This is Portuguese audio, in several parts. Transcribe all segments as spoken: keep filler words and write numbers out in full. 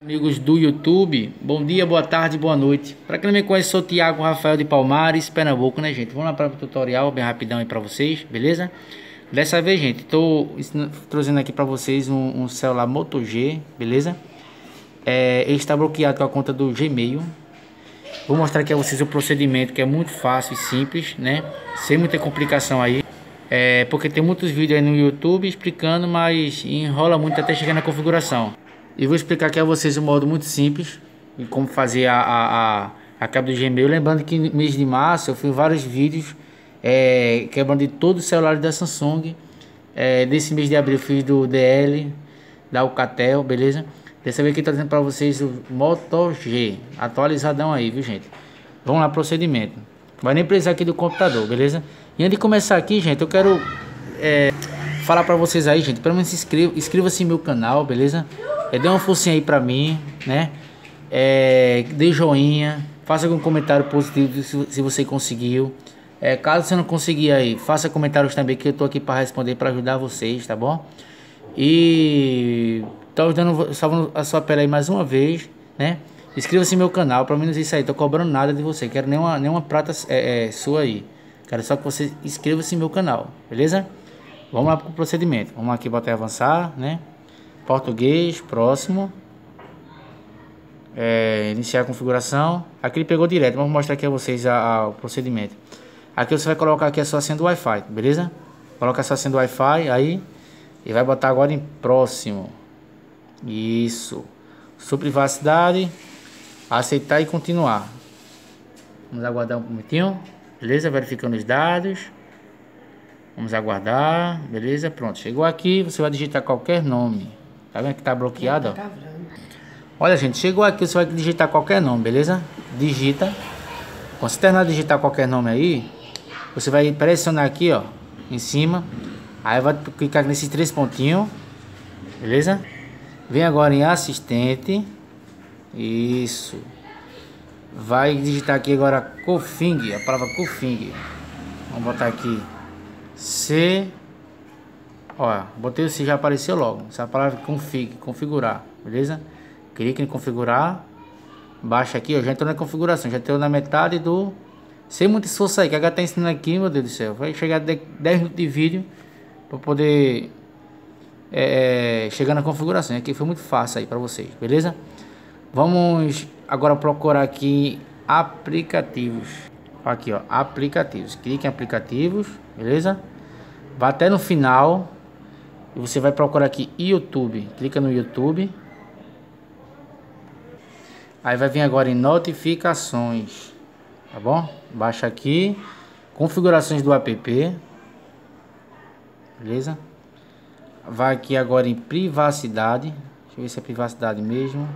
Amigos do YouTube, bom dia, boa tarde, boa noite. Para quem não me conhece, sou Thiago Rafael de Palmares, Pernambuco, né, gente? Vamos lá para o tutorial bem rapidão aí para vocês, beleza? Dessa vez, gente, estou trazendo aqui para vocês um, um celular Moto G, beleza? É, ele está bloqueado com a conta do Gmail. Vou mostrar aqui a vocês o procedimento, que é muito fácil e simples, né? Sem muita complicação aí. É, porque tem muitos vídeos aí no YouTube explicando, mas enrola muito até chegar na configuração. E vou explicar aqui a vocês um modo muito simples de como fazer a, a, a, a quebra do Gmail. Lembrando que no mês de março eu fiz vários vídeos é, quebrando de todos os celulares da Samsung. É, desse mês de abril eu fiz do D L, da Alcatel, beleza? Dessa vez aqui estou trazendo para vocês o Moto G, atualizadão aí, viu, gente? Vamos lá, procedimento. Vai nem precisar aqui do computador, beleza? E antes de começar aqui, gente, eu quero é, falar para vocês aí, gente, pelo menos se inscreva, inscreva-se no meu canal, beleza? É, dê uma forcinha aí pra mim, né? É, dê joinha, faça algum comentário positivo se, se você conseguiu. É, caso você não conseguir aí, faça comentários também, que eu tô aqui para responder, para ajudar vocês, tá bom? E tô dando, salvando a sua pele aí mais uma vez, né? Inscreva-se no meu canal, pelo menos isso aí, tô cobrando nada de você, quero nenhuma, nenhuma prata é, é, sua aí. Quero só que você inscreva-se no meu canal, beleza? Vamos lá pro procedimento. Vamos aqui botar em avançar, né? Português, próximo. É, iniciar a configuração. Aqui ele pegou direto, vamos mostrar aqui a vocês a, a, o procedimento. Aqui você vai colocar aqui a sua senha do Wi-Fi, beleza? Coloca a sua senha do Wi-Fi aí e vai botar agora em próximo. Isso. Sua privacidade. Aceitar e continuar. Vamos aguardar um momentinho. Beleza? Verificando os dados. Vamos aguardar. Beleza? Pronto. Chegou aqui. Você vai digitar qualquer nome. Tá vendo que tá bloqueado? Ó? Olha, gente. Chegou aqui. Você vai digitar qualquer nome. Beleza? Digita. Quando você terminar de digitar qualquer nome aí, você vai pressionar aqui, ó, em cima. Aí vai clicar nesses três pontinhos. Beleza? Vem agora em assistente. Isso. Vai digitar aqui agora config, a palavra config. Vamos botar aqui C. Ó, botei o C, já apareceu logo. Essa palavra config, configurar, beleza? Clique em configurar. Baixa aqui, ó, já entrou na configuração, já entrou na metade do. Sem muito esforço aí, que a gata tá ensinando aqui, meu Deus do céu. Vai chegar dez minutos de vídeo para poder é, chegar na configuração. Aqui foi muito fácil aí para vocês, beleza? Vamos agora procurar aqui aplicativos. Aqui, ó, aplicativos. Clique em aplicativos, beleza? Vai até no final e você vai procurar aqui YouTube. Clica no YouTube. Aí vai vir agora em notificações, tá bom? Baixa aqui, configurações do app, beleza? Vai aqui agora em privacidade. Deixa eu ver se é privacidade mesmo.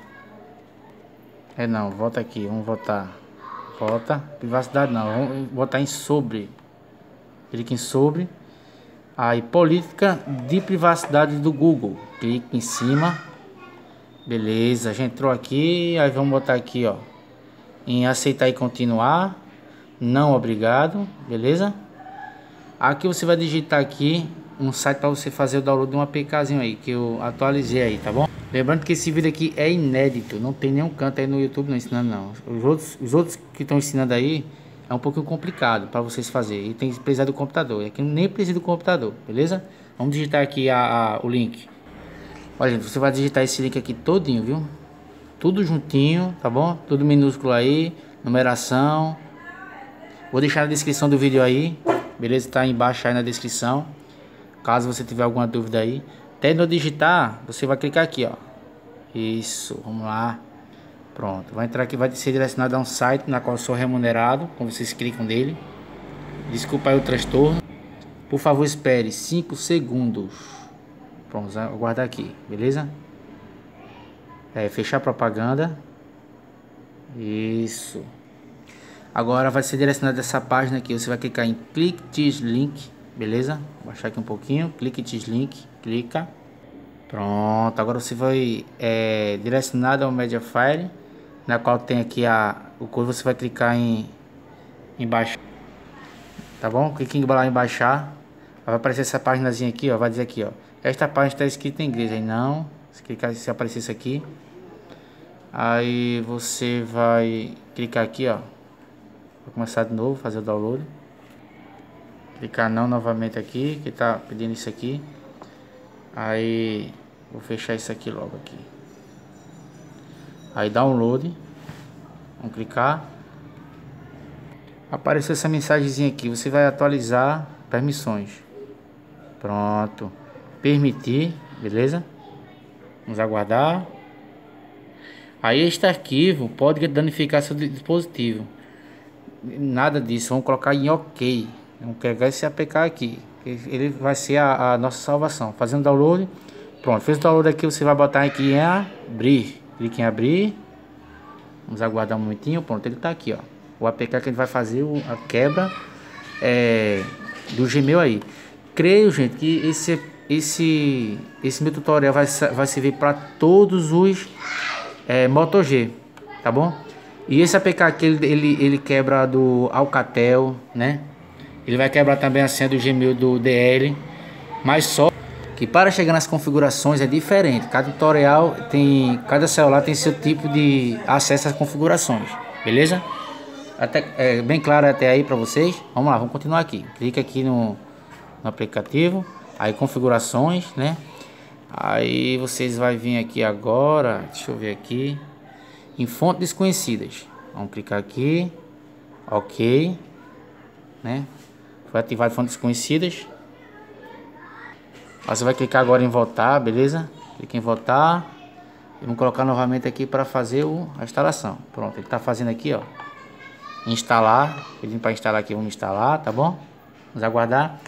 É não, volta aqui, vamos voltar. Volta, privacidade não, vamos botar em sobre. Clique em sobre. Aí política de privacidade do Google. Clique em cima. Beleza, já entrou aqui. Aí vamos botar aqui, ó, em aceitar e continuar. Não, obrigado, beleza? Aqui você vai digitar aqui um site para você fazer o download de um APKzinho aí que eu atualizei aí, tá bom? Lembrando que esse vídeo aqui é inédito, não tem nenhum canto aí no YouTube não ensinando não. Os outros, os outros que estão ensinando aí é um pouquinho complicado para vocês fazerem. E tem que precisar do computador. E aqui nem precisa do computador, beleza? Vamos digitar aqui a, a, o link. Olha, gente, você vai digitar esse link aqui todinho, viu? Tudo juntinho, tá bom? Tudo minúsculo aí, numeração. Vou deixar na descrição do vídeo aí, beleza? Tá aí embaixo aí na descrição. Caso você tiver alguma dúvida aí. Até no digitar, você vai clicar aqui, ó. Isso, vamos lá. Pronto, vai entrar aqui, vai ser direcionado a um site na qual eu sou remunerado. Quando vocês clicam nele. Desculpa aí o transtorno. Por favor, espere cinco segundos. Pronto, vou aguardar aqui, beleza? É, fechar a propaganda. Isso. Agora vai ser direcionado a essa página aqui. Você vai clicar em click this link. Beleza? Vou baixar aqui um pouquinho. Clique this link. Clica. Pronto. Agora você vai é, direcionado ao Mediafire, na qual tem aqui a o código. Você vai clicar em, em baixar. Tá bom? Clique em lá em baixar. Vai aparecer essa páginazinha aqui, ó. Vai dizer aqui, ó. Esta página está escrita em inglês. Aí não. Se clicar, se aparecer isso aqui. Aí você vai clicar aqui, ó. Vou começar de novo, fazer o download. Clicar não novamente aqui, que tá pedindo isso aqui. Aí vou fechar isso aqui logo aqui. Aí download. Vamos clicar. Apareceu essa mensagenzinha aqui. Você vai atualizar permissões. Pronto. Permitir, beleza? Vamos aguardar. Aí este arquivo pode danificar seu dispositivo. Nada disso. Vamos colocar em OK. Vamos pegar esse A P K aqui. Ele vai ser a, a nossa salvação. Fazendo download. Pronto. Fez o download aqui. Você vai botar aqui em abrir. Clique em abrir. Vamos aguardar um momentinho. Pronto. Ele está aqui, ó. O A P K que ele vai fazer a quebra é, do Gmail aí. Creio, gente, que esse, esse, esse meu tutorial vai, vai servir para todos os é, Moto G, tá bom? E esse A P K aqui, ele, ele, ele quebra do Alcatel, né? Ele vai quebrar também a senha do Gmail do D L, mas só que para chegar nas configurações é diferente. Cada tutorial tem, cada celular tem seu tipo de acesso às configurações, beleza? Até, é bem claro até aí para vocês. Vamos lá, vamos continuar aqui. Clica aqui no, no aplicativo, aí configurações, né? Aí vocês vai vir aqui agora, deixa eu ver aqui, em fontes desconhecidas. Vamos clicar aqui, OK, né? Foi ativado fontes desconhecidas. Você vai clicar agora em voltar, beleza? Clica em voltar. E vamos colocar novamente aqui para fazer o, a instalação. Pronto, ele está fazendo aqui, ó. Instalar, pedindo para instalar aqui, vamos instalar, tá bom? Vamos aguardar.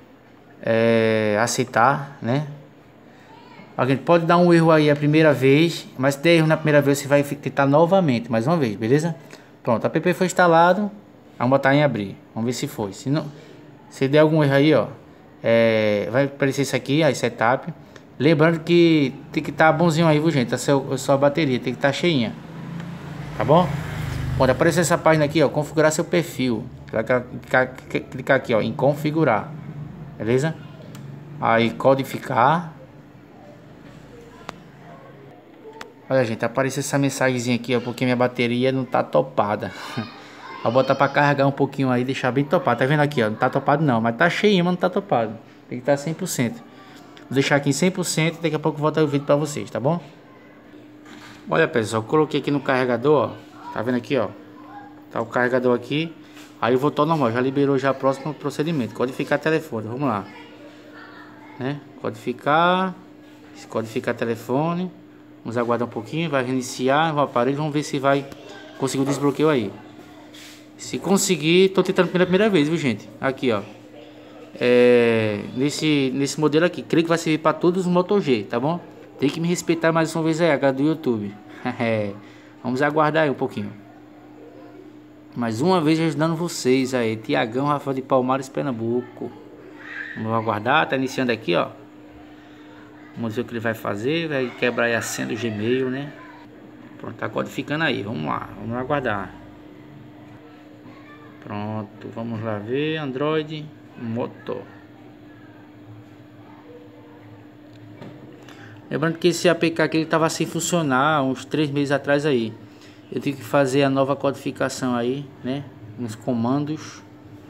É, aceitar, né? Alguém pode dar um erro aí a primeira vez, mas se der erro na primeira vez, você vai tentar novamente, mais uma vez, beleza? Pronto, o app foi instalado. Vamos botar em abrir, vamos ver se foi. Se não, se der algum erro aí, ó, é, vai aparecer isso aqui, aí setup. Lembrando que tem que estar tá bonzinho aí, viu, gente? A sua, a sua bateria tem que estar tá cheinha, tá bom? Quando aparecer essa página aqui, ó, configurar seu perfil. Clicar, clicar aqui, ó, em configurar. Beleza? Aí codificar. Olha, gente, apareceu essa mensagenzinha aqui, ó, porque minha bateria não tá topada. Vou botar para carregar um pouquinho aí, deixar bem topado. Tá vendo aqui, ó? Não tá topado não, mas tá cheio, mas não tá topado. Tem que estar tá cem por cento. Vou deixar aqui em cem por cento, daqui a pouco eu volto o vídeo para vocês, tá bom? Olha, pessoal, eu coloquei aqui no carregador, ó. Tá vendo aqui, ó? Tá o carregador aqui. Aí eu voltou normal, já liberou já o próximo procedimento. Codificar telefone, vamos lá, né? Codificar. Codificar telefone. Vamos aguardar um pouquinho, vai reiniciar o aparelho. Vamos ver se vai conseguir o desbloqueio aí. Se conseguir, tô tentando pela primeira vez, viu, gente? Aqui, ó. É, nesse, nesse modelo aqui, creio que vai servir para todos os Moto G, tá bom? Tem que me respeitar mais uma vez aí, a do YouTube. Vamos aguardar aí um pouquinho. Mais uma vez ajudando vocês aí. Tiagão, Rafael de Palmares, Pernambuco. Vamos aguardar, tá iniciando aqui, ó. Vamos ver o que ele vai fazer. Vai quebrar aí a senha do Gmail, né? Pronto, tá codificando aí. Vamos lá, vamos aguardar. Pronto, vamos lá ver. Android Moto. Lembrando que esse A P K aqui ele estava sem funcionar uns três meses atrás aí. Eu tive que fazer a nova codificação aí, né? Nos comandos.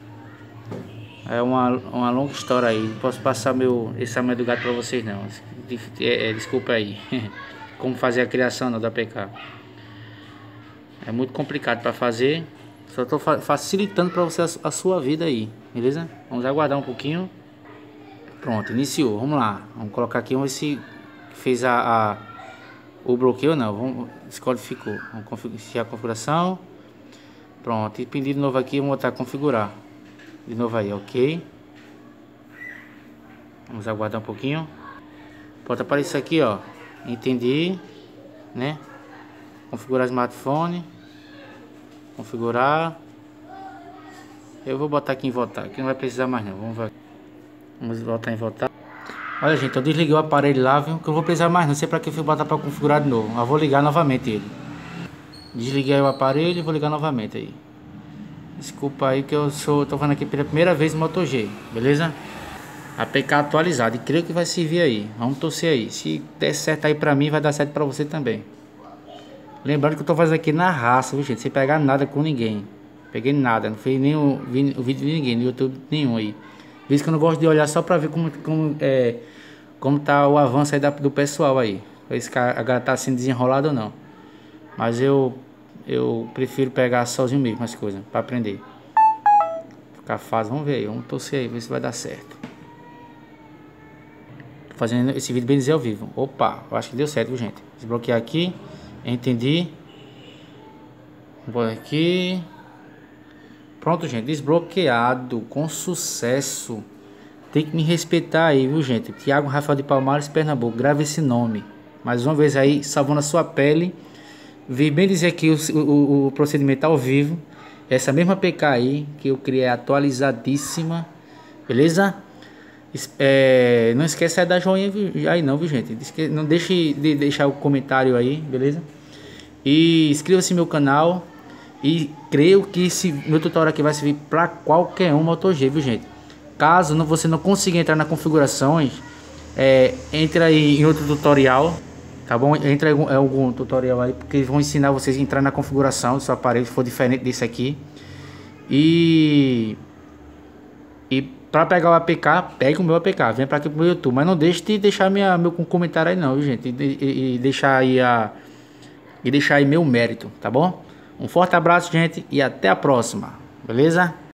É uma, uma longa história aí. Não posso passar meu esse tamanho do gato para vocês não. É, é, desculpa aí. Como fazer a criação não, do A P K. É muito complicado para fazer. Só estou fa facilitando para você a, a sua vida aí, beleza? Vamos aguardar um pouquinho. Pronto, iniciou. Vamos lá. Vamos colocar aqui, vamos ver se fez a, a o bloqueio não. Vamos, descodificou. Vamos configurar a configuração. Pronto. E pedir de novo aqui, vamos botar configurar. De novo aí, OK. Vamos aguardar um pouquinho. Pode aparecer aqui, ó. Entendi, né? Configurar smartphone. Configurar. Eu vou botar aqui em voltar. Aqui não vai precisar mais não. Vamos ver. Vamos voltar em voltar. Olha, gente, eu desliguei o aparelho lá, viu? Que eu não vou precisar mais não. Não sei pra que eu fui botar pra configurar de novo. Eu vou ligar novamente ele. Desliguei o aparelho e vou ligar novamente aí. Desculpa aí que eu sou, tô falando aqui pela primeira vez no Moto G, beleza? A P K atualizado e creio que vai servir aí. Vamos torcer aí. Se der certo aí pra mim, vai dar certo pra você também. Lembrando que eu tô fazendo aqui na raça, viu, gente? Sem pegar nada com ninguém. Peguei nada, não fiz nenhum o vídeo de ninguém no YouTube nenhum aí. Por isso que eu não gosto de olhar só pra ver como, como, é, como tá o avanço aí da, do pessoal aí. Ver se a galera tá sendo desenrolado ou não. Mas eu, eu prefiro pegar sozinho mesmo as coisas, pra aprender. Ficar fácil, vamos ver aí, vamos torcer aí, ver se vai dar certo. Tô fazendo esse vídeo bem dizer ao vivo. Opa, eu acho que deu certo, viu, gente? Desbloquear aqui, entendi. Vou aqui. Pronto, gente, desbloqueado, com sucesso. Tem que me respeitar aí, viu, gente? Thiago Rafael de Palmares, Pernambuco, grave esse nome. Mais uma vez aí, salvando a sua pele. Vi bem dizer aqui o, o, o procedimento ao vivo. Essa mesma A P K aí, que eu criei atualizadíssima. Beleza? É, não esquece de dar joinha aí não, viu, gente? Não deixe de deixar o comentário aí, beleza? E inscreva-se no meu canal. E creio que esse meu tutorial aqui vai servir para qualquer um Moto G, viu, gente? Caso não, você não consiga entrar nas configurações, é, entra aí em outro tutorial, tá bom? Entra em algum, algum tutorial aí, porque eles vão ensinar vocês a entrar na configuração do seu aparelho, se for diferente desse aqui. E e para pegar o A P K, pega o meu A P K, vem para aqui pro meu YouTube, mas não deixe de deixar minha, meu comentário aí não, viu, gente? E, e, e deixar aí a e deixar aí meu mérito, tá bom? Um forte abraço, gente, e até a próxima, beleza?